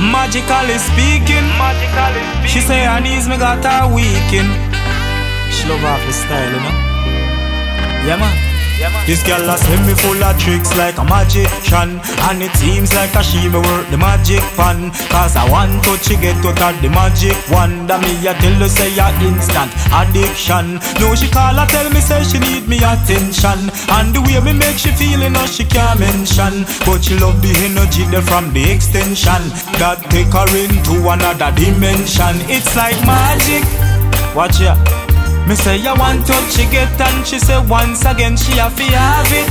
Magically speaking, she say her knees me got her weaking. She love off the style, you know. Yeah man. This girl has me full of tricks like a magician, and it seems like a she me work the magic pan. Cause I want to she get out of the magic wand. And me a tell her say a instant addiction. No she call her tell me say she need me attention, and the way me make she feel she can't mention. But she love the energy there from the extension that take her into another dimension. It's like magic. Watch ya. Me say I want touch she get, and she say once again she have to have it.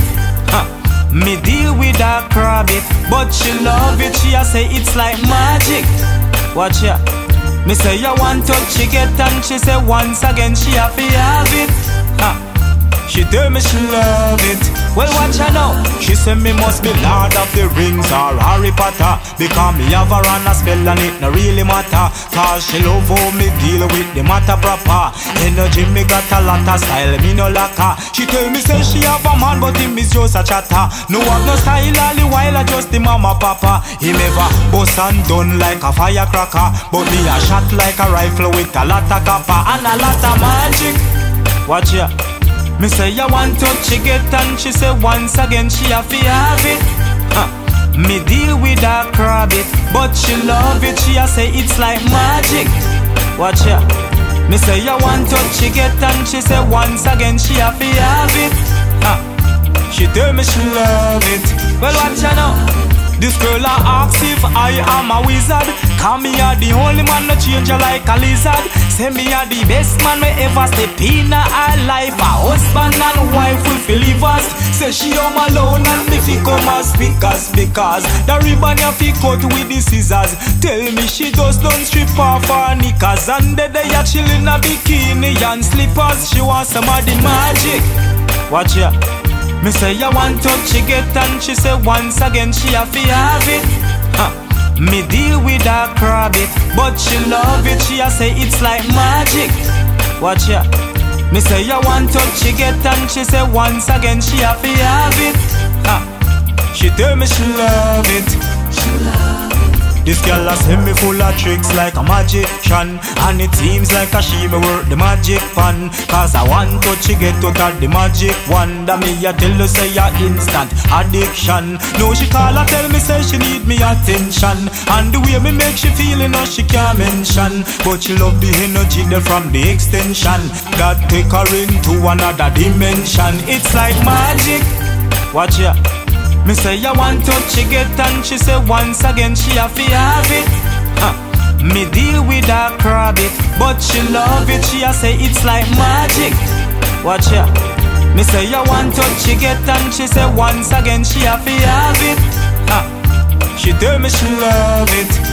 Me deal with her rabbit, but she love it. She a say it's like magic. Watch ya. Me say I want touch she get, and she say once again she have to have it. She tell me she love it. Well, watch her now. She say me must be Lord of the Rings or Harry Potter, because me have her on a spell and it no really matter. Cause she love how me deal with the matter proper. Energy me got a lot of style, me no lack her. She tell me say she have a man but him is just a chatter. No have no style all the while, I just the mama papa. He never bust and done like a firecracker, but me a shot like a rifle with a lot of copper and a lot of magic. Watch ya. Me say I want touch she get, and she say once again she have to have it. Me deal with her rabbit, but she love it. She a say it's like magic. Watch ya. Me say I want touch she get, and she say once again she have to have it. She tell me she love it. Well, watch ya now. This girl a ask if I am a wizard. Cause me a the only man no change her like a lizard. Say me a the best man we ever step in her life. A husband and wife will feel us. Say she home alone and me fi come as speakers, because the ribbon you fi cut with the scissors. Tell me she just don't strip off her knickers, and they a chill in a bikini and slippers. She wants some of the magic. Watch ya. Me say I want touch she get, and she say once again she have to have it. Me deal with her rabbit, but she love it. She a say it's like magic. Watch ya. Me say I want touch she get, and she say once again she have to have it. She tell me she love it. She love it. This girl has me full of tricks like a magician, and it seems like a she me work the magic pan. Cause I want touch she get out of the magic wand. And me a tell her say a instant addiction. No she call her tell me say she need me attention, and the way me make she feel she can't mention. But she love the energy there from the extension that take her into another dimension. It's like magic. Watch ya. Me say I want touch she get, and she say once again she have to have it. Me deal with her rabbit, but she love it. She a say it's like magic. Watch ya. Me say I want touch she get, and she say once again she have to have it. She tell me she love it.